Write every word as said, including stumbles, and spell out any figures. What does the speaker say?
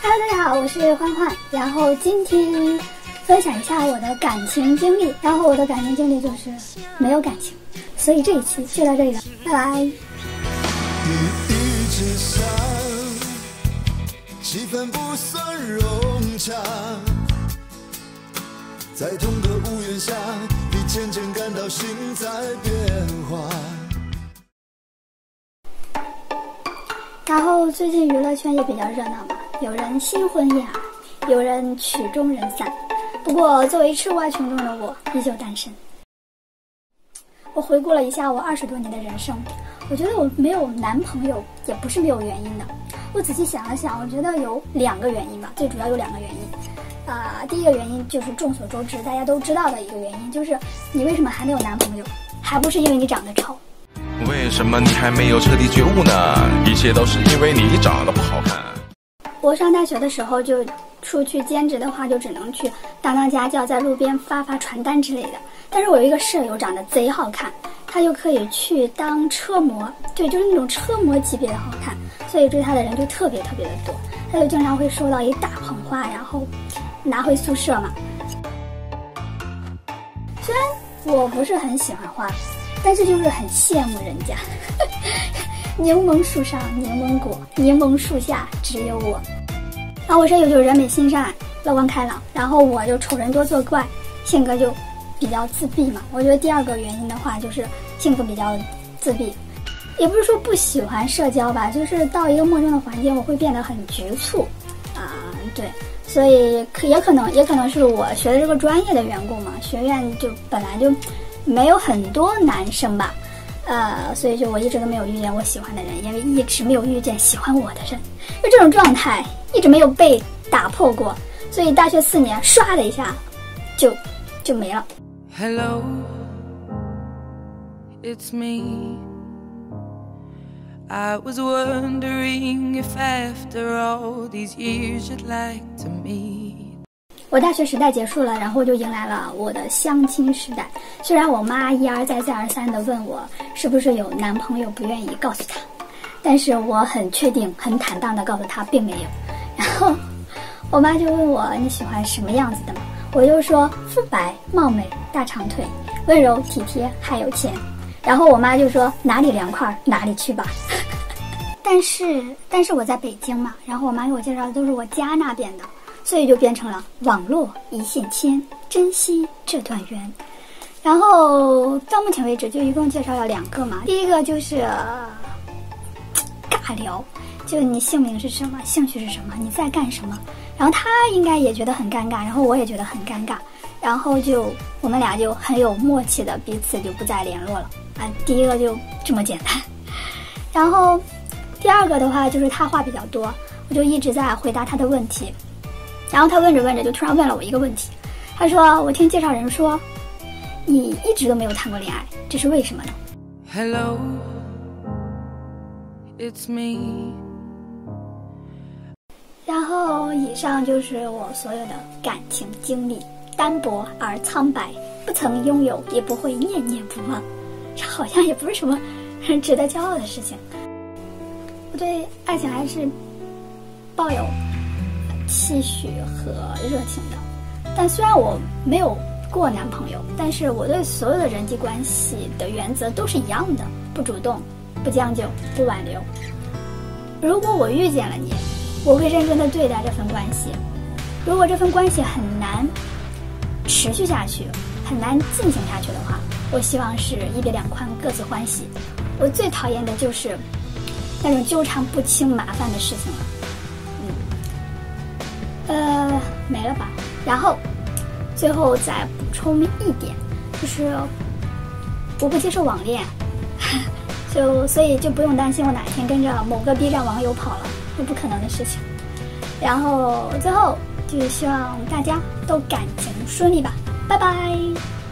Hello， 大家好，我是欢欢。然后今天分享一下我的感情经历。然后我的感情经历就是没有感情，所以这一期就到这里了，拜拜。气氛不算融洽，在同个屋檐下，你渐渐感到心在变化。然后最近娱乐圈也比较热闹嘛，有人新婚燕尔，有人曲终人散。不过作为吃瓜群众的我，依旧单身。我回顾了一下我二十多年的人生，我觉得我没有男朋友也不是没有原因的。我仔细想了想，我觉得有两个原因吧，最主要有两个原因。啊、呃，第一个原因就是众所周知，大家都知道的一个原因，就是你为什么还没有男朋友，还不是因为你长得丑。 为什么你还没有彻底觉悟呢？一切都是因为你长得不好看。 我上大学的时候就出去兼职的话，就只能去当当家教，在路边发发传单之类的。但是我有一个舍友长得贼好看，他就可以去当车模，对，就是那种车模级别的好看，所以追他的人就特别特别的多。他就经常会收到一大捧花，然后拿回宿舍嘛。虽然我不是很喜欢花，但是就是很羡慕人家。柠檬树上柠檬果，柠檬树下只有我。然后我舍友就是人美心善，乐观开朗，然后我就丑人多作怪，性格就比较自闭嘛。我觉得第二个原因的话，就是性格比较自闭，也不是说不喜欢社交吧，就是到一个陌生的环境，我会变得很局促啊、呃，对，所以可也可能也可能是我学的这个专业的缘故嘛，学院就本来就没有很多男生吧。呃，所以就我一直都没有遇见我喜欢的人，因为一直没有遇见喜欢我的人，就这种状态一直没有被打破过，所以大学四年唰的一下就就没了。 Hello, it's me. I was wondering if after all these years you'd like to meet. 我大学时代结束了，然后就迎来了我的相亲时代。虽然我妈一而再再而三的问我是不是有男朋友，不愿意告诉她，但是我很确定很坦荡的告诉她并没有。然后我妈就问我你喜欢什么样子的嘛，我就说肤白貌美大长腿温柔体贴还有钱。然后我妈就说哪里凉快哪里去吧。但是但是我在北京嘛，然后我妈给我介绍的都是我家那边的，所以就变成了网络一线牵，珍惜这段缘。然后到目前为止就一共介绍了两个嘛，第一个就是、呃、尬聊，就你姓名是什么，兴趣是什么，你在干什么，然后他应该也觉得很尴尬，然后我也觉得很尴尬，然后就我们俩就很有默契的彼此就不再联络了啊。第一个就这么简单。然后第二个的话就是他话比较多，我就一直在回答他的问题。然后他问着问着就突然问了我一个问题，他说我听介绍人说你一直都没有谈过恋爱，这是为什么呢？ Hello, it's me. 然后以上就是我所有的感情经历，单薄而苍白，不曾拥有也不会念念不忘，这好像也不是什么很值得骄傲的事情。我对爱情还是抱有期许和热情的，但虽然我没有过男朋友，但是我对所有的人际关系的原则都是一样的，不主动，不将就，不挽留。如果我遇见了你，我会认真的对待这份关系。如果这份关系很难持续下去，很难进行下去的话，我希望是一别两宽，各自欢喜。我最讨厌的就是那种纠缠不清麻烦的事情了。呃，没了吧。然后最后再补充一点，就是我不接受网恋，就所以就不用担心我哪天跟着某个 B 站网友跑了，这不可能的事情。然后最后就希望大家都感情顺利吧，拜拜。